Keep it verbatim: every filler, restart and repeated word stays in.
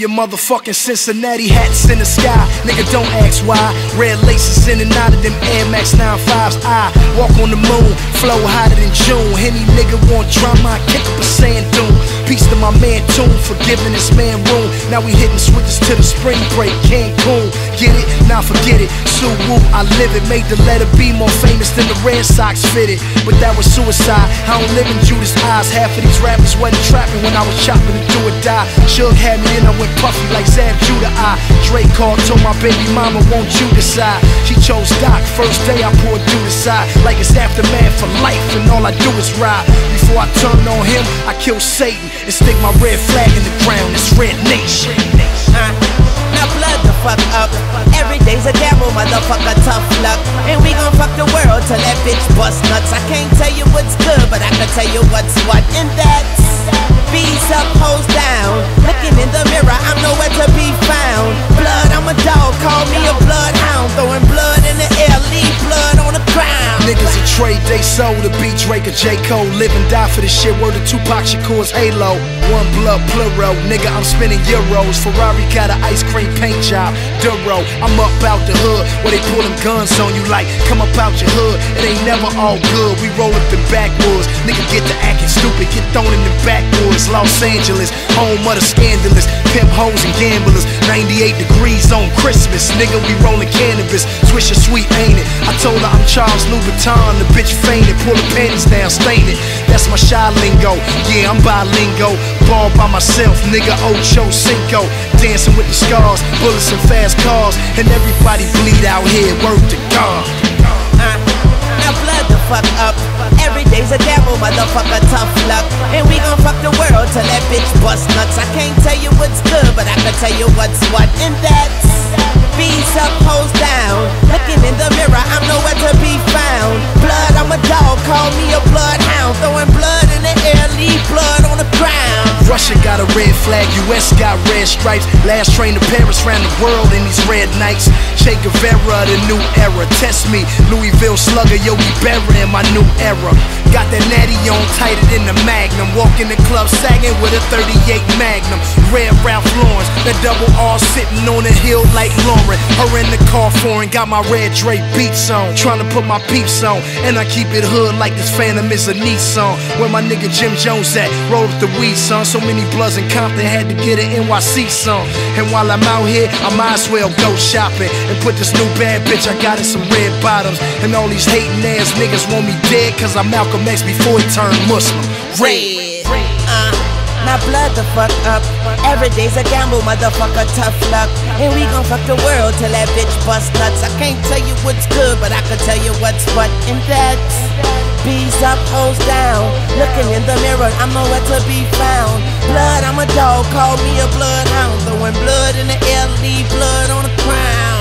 your motherfucking Cincinnati hats in the sky. Nigga, don't ask why. Red laces in and out of them Air Max nine fives. I walk on the moon, flow hotter than June. Any nigga want drama, I kick up a sand dune. Peace to my man Tune for giving this man room. Now we hitting switches to the spring break, Cancun. Get it? Now forget it. Sue Woo, I live it. Made the letter B more famous than the Red Sox fitted. But that was suicide. I don't live in Judas' eyes. Half of these rappers wasn't trapping when I was chopping to do or die. Suge had me in, I went puffy like Zab Judah. I Drake called, told my baby mama, won't you decide? She chose Doc. First day I poured through the side like it's aftermath for life, and all I do is ride. Before I turn on him, I kill Satan and stick my red flag in the ground. It's Red Nation. Uh, now blood the fuck up. Every day's a gamble, motherfucker, tough luck. And we gon' fuck the world till that bitch bust nuts. I can't tell you what's good, but I can tell you what's what. And that's B's up, hoes down. Looking in the mirror, I'm nowhere to be found. Blood, I'm a dog, call me a bloodhound. Throwing blood in the air, leave blood on the ground. Niggas a trade they sold to beat Drake or J. Cole. Live and die for this shit, word of Tupac Shakur's Halo. One blood plural, nigga, I'm spending euros. Ferrari got an ice cream paint job, Duro. I'm up out the hood where they pull them guns on you like, come up out your hood. It ain't never all good, we roll up in backwoods. Nigga get to acting stupid, get thrown in the backwoods. Los Angeles, home of the scandalous, pimp hoes and gamblers. Ninety-eight degrees on Christmas, nigga, we rolling cannabis. Swisher sweet, ain't it? I told her I'm Charles Louboutin, the bitch fainted. Pull the panties down, stain it. That's my shy lingo, yeah, I'm bilingo. Ball by myself, nigga, Ocho Cinco. Dancing with the scars, bullets and fast cars. And everybody bleed out here, word to God. Uh, now blood the fuck up. Every day's a gamble, motherfucker, tough luck. And we gon' fuck the world till that bitch bust nuts. I can't tell you what's good, but I can tell you what's what. And that's B's up, hoes down. Looking in the mirror, I'm nowhere to be found. Blood, I'm a dog, call me a bloodhound. Throwing blood in the air, leave blood on the ground. Russia got a red flag, U S got red stripes. Last train to Paris, round the world in these red nights. Che Guevara, the new era. Test me, Louisville slugger, yo, we burying my new era. Got that natty on tighter than the Magnum. Walk in the club sagging with a thirty-eight Magnum. Red Ralph Lauren, that double R sitting on the hill like Lauren. Her in the car foreign, got my red Drake beats on. Tryna put my peeps on, and I keep it hood like this Phantom is a Nissan. Where my nigga Jim Jones at? Roll up the weed, son. So many bloods in Compton, had to get an N Y C song. And while I'm out here, I might as well go shopping and put this new bad bitch I got in some red bottoms. And all these hating ass niggas want me dead, cause I'm Malcolm X before he turned Muslim. Red. Uh, now blood the fuck up. Every day's a gamble, motherfucker, tough luck. And we gon' fuck the world till that bitch bust nuts. I can't tell you what's good, but I can tell you what's what. And that's B's up, hoes down. Looking in the mirror, I'm nowhere to be found. Blood, I'm a dog, call me a bloodhound. Throwing blood in the air, leave blood on the ground.